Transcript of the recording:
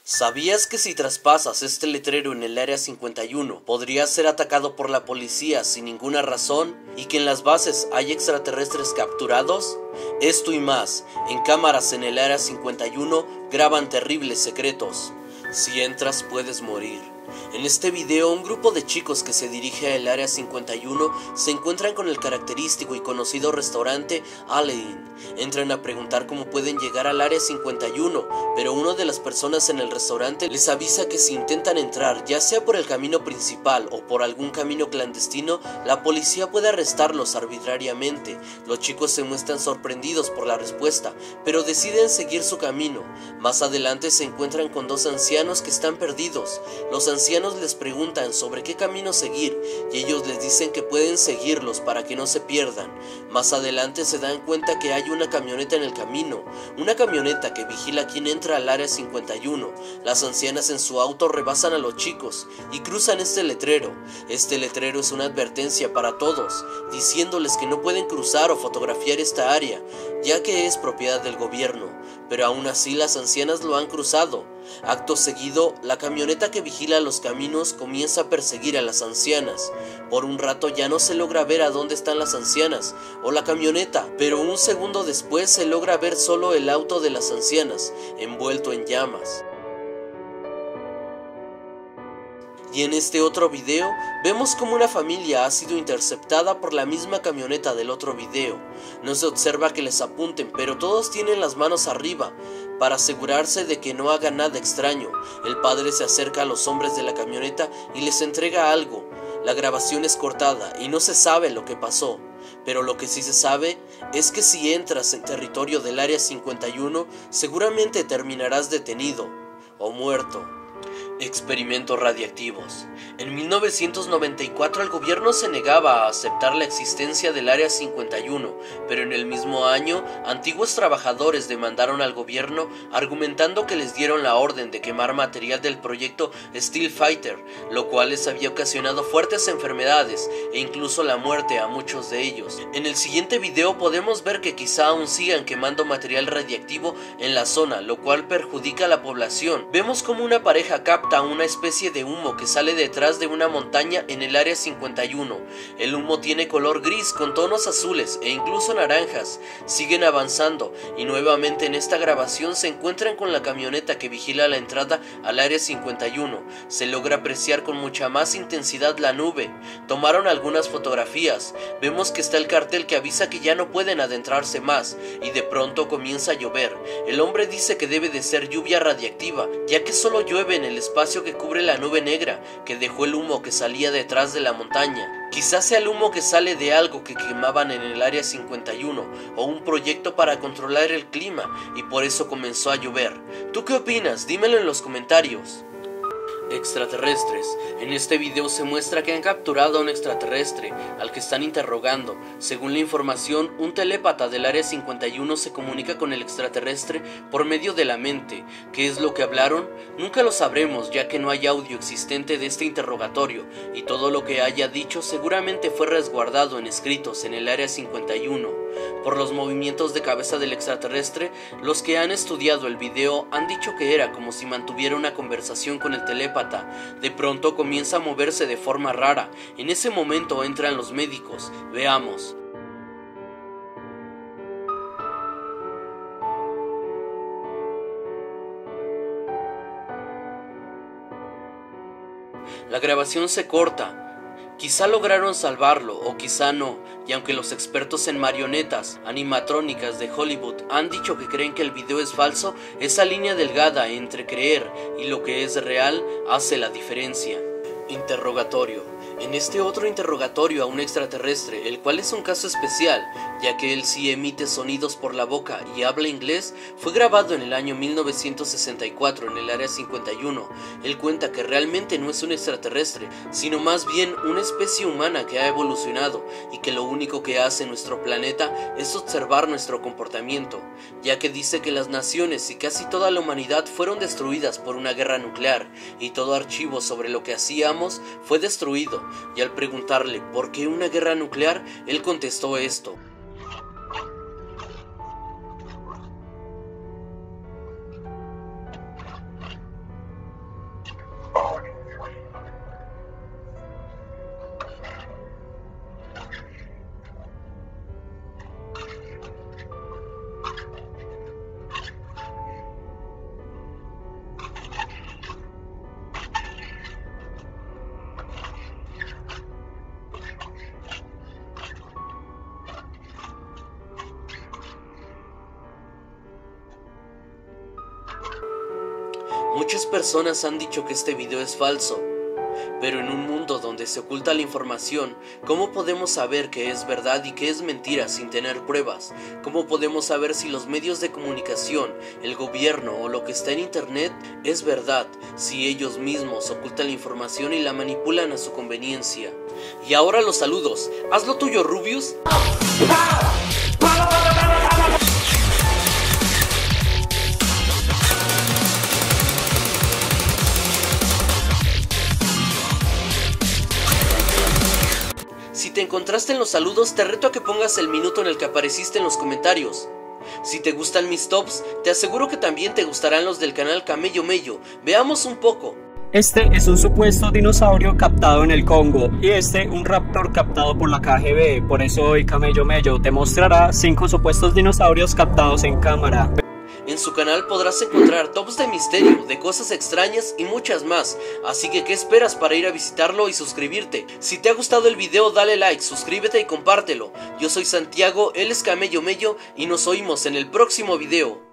¿Sabías que si traspasas este letrero en el Área 51 podrías ser atacado por la policía sin ninguna razón y que en las bases hay extraterrestres capturados? Esto y más, en cámaras en el Área 51 graban terribles secretos. Si entras puedes morir. En este video, un grupo de chicos que se dirige al Área 51 se encuentran con el característico y conocido restaurante Alain. Entran a preguntar cómo pueden llegar al Área 51, pero una de las personas en el restaurante les avisa que si intentan entrar, ya sea por el camino principal o por algún camino clandestino, la policía puede arrestarlos arbitrariamente. Los chicos se muestran sorprendidos por la respuesta, pero deciden seguir su camino. Más adelante se encuentran con dos ancianos que están perdidos. Los ancianos les preguntan sobre qué camino seguir y ellos les dicen que pueden seguirlos para que no se pierdan. Más adelante se dan cuenta que hay una camioneta en el camino, una camioneta que vigila a quien entra al Área 51. Las ancianas en su auto rebasan a los chicos y cruzan este letrero. Este letrero es una advertencia para todos, diciéndoles que no pueden cruzar o fotografiar esta área, ya que es propiedad del gobierno, pero aún así las ancianas lo han cruzado. Acto seguido, la camioneta que vigila los caminos comienza a perseguir a las ancianas. Por un rato ya no se logra ver a dónde están las ancianas o la camioneta, pero un segundo después se logra ver solo el auto de las ancianas, envuelto en llamas. Y en este otro video, vemos como una familia ha sido interceptada por la misma camioneta del otro video. No se observa que les apunten, pero todos tienen las manos arriba, para asegurarse de que no hagan nada extraño. El padre se acerca a los hombres de la camioneta y les entrega algo. La grabación es cortada y no se sabe lo que pasó, pero lo que sí se sabe es que si entras en territorio del Área 51, seguramente terminarás detenido o muerto. Experimentos radiactivos. En 1994 el gobierno se negaba a aceptar la existencia del Área 51, pero en el mismo año antiguos trabajadores demandaron al gobierno argumentando que les dieron la orden de quemar material del proyecto Steel Fighter, lo cual les había ocasionado fuertes enfermedades e incluso la muerte a muchos de ellos. En el siguiente video podemos ver que quizá aún sigan quemando material radiactivo en la zona, lo cual perjudica a la población. Vemos como una pareja capta una especie de humo que sale detrás de una montaña en el Área 51. El humo tiene color gris con tonos azules e incluso naranjas. Siguen avanzando y nuevamente en esta grabación se encuentran con la camioneta que vigila la entrada al Área 51. Se logra apreciar con mucha más intensidad la nube. Tomaron algunas fotografías. Vemos que está el cartel que avisa que ya no pueden adentrarse más y de pronto comienza a llover. El hombre dice que debe de ser lluvia radiactiva, ya que solo llueve en el espacio que cubre la nube negra que dejó el humo que salía detrás de la montaña. Quizás sea el humo que sale de algo que quemaban en el Área 51 o un proyecto para controlar el clima y por eso comenzó a llover. ¿Tú qué opinas? Dímelo en los comentarios. Extraterrestres. En este video se muestra que han capturado a un extraterrestre al que están interrogando. Según la información, un telépata del Área 51 se comunica con el extraterrestre por medio de la mente. ¿Qué es lo que hablaron? Nunca lo sabremos, ya que no hay audio existente de este interrogatorio y todo lo que haya dicho seguramente fue resguardado en escritos en el Área 51. Por los movimientos de cabeza del extraterrestre, los que han estudiado el video han dicho que era como si mantuviera una conversación con el telépata. De pronto comienza a moverse de forma rara. En ese momento entran los médicos. Veamos. La grabación se corta. Quizá lograron salvarlo o quizá no, y aunque los expertos en marionetas animatrónicas de Hollywood han dicho que creen que el video es falso, esa línea delgada entre creer y lo que es real hace la diferencia. Interrogatorio. En este otro interrogatorio a un extraterrestre, el cual es un caso especial, ya que él sí emite sonidos por la boca y habla inglés, fue grabado en el año 1964 en el Área 51. Él cuenta que realmente no es un extraterrestre, sino más bien una especie humana que ha evolucionado y que lo único que hace en nuestro planeta es observar nuestro comportamiento, ya que dice que las naciones y casi toda la humanidad fueron destruidas por una guerra nuclear y todo archivo sobre lo que hacíamos fue destruido. Y al preguntarle ¿por qué una guerra nuclear?, él contestó esto. Muchas personas han dicho que este video es falso, pero en un mundo donde se oculta la información, ¿cómo podemos saber qué es verdad y qué es mentira sin tener pruebas? ¿Cómo podemos saber si los medios de comunicación, el gobierno o lo que está en internet es verdad, si ellos mismos ocultan la información y la manipulan a su conveniencia? Y ahora los saludos. Haz lo tuyo, Rubius. Si te encontraste en los saludos, te reto a que pongas el minuto en el que apareciste en los comentarios. Si te gustan mis tops, te aseguro que también te gustarán los del canal Camello Mello. Veamos un poco. Este es un supuesto dinosaurio captado en el Congo y este un raptor captado por la KGB. Por eso hoy Camello Mello te mostrará 5 supuestos dinosaurios captados en cámara. En su canal podrás encontrar tops de misterio, de cosas extrañas y muchas más, así que ¿qué esperas para ir a visitarlo y suscribirte? Si te ha gustado el video dale like, suscríbete y compártelo. Yo soy Santiago, él es Camello Mello y nos oímos en el próximo video.